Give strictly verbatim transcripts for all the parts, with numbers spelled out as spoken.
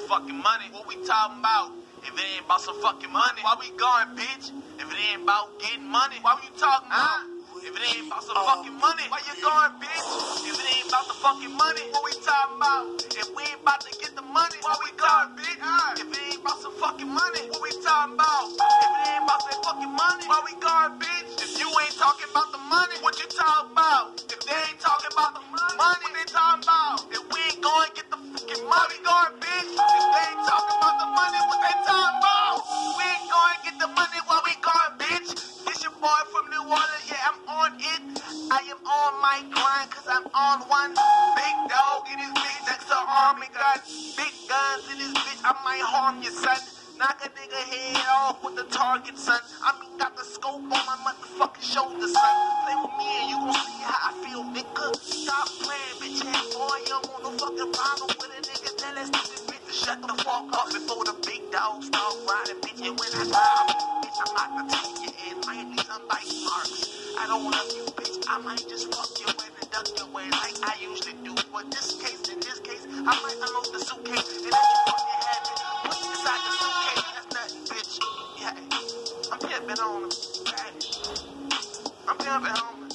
fucking money. What we talking about? If it ain't about some fucking money, why we going, bitch? If it ain't about getting money, why you talking about? If it ain't about some fucking money, why you going, bitch? If it ain't about the fucking money, what we talking about? If we ain't about to get the money, why we going, bitch? If it ain't about some fucking money, what we talking about? If it ain't about that fucking money, why we going, bitch? If you ain't talking about the money, what you talking about? If they ain't talking about the money, what they talking about? If we ain't going get the fucking money, we going, bitch? If they ain't talking about the money, what they talking about? We ain't going get the money, why we going, bitch? This your boy from New Orleans, yeah, I'm on it. I am on my grind, cause I'm on one. Big dog in his bitch, that's an army gun. Big guns in his bitch, I might harm your son. Knock a nigga head off with the target, son. I mean, got the scope on my motherfucking shoulder, son. Play with me and you gon' see how I feel, nigga. Stop playing, bitch, ass boy. You don't want no fucking problem with a nigga. Tell that stupid bitch to shut the fuck up before the big dogs start riding, bitch. And when I die, bitch, I'm about to take you in. Might need some bite marks. I don't love you, bitch. I might just fuck you in and duck your way like I usually do. But this case, in this case, I might unload the suitcase and let you fucking have it. Put it inside the suitcase. That's nothing, bitch. Yeah, I'm pimping on them. I'm pimping on them.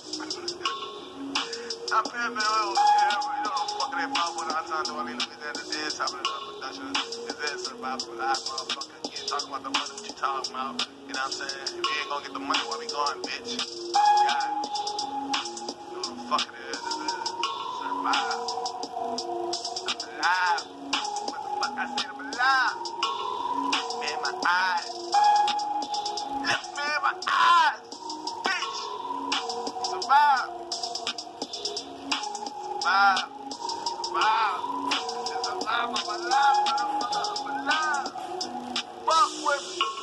I'm pimping on them. You know, fucking that pop with our time. Do I need to be there to this? How many production is that SrVive live, motherfucker? You ain't talking about the money, what you talking about? You know what I'm saying? If you ain't gonna get the money, where we going, bitch? God. You know what the fuck it is? It is SrVive. I'm alive. What the fuck I said? I'm alive. Man, my eyes. Look, man, my eyes. Bitch. SrVive. SrVive. SrVive. It's alive. I'm alive, motherfucker. I'm alive. Fuck with me.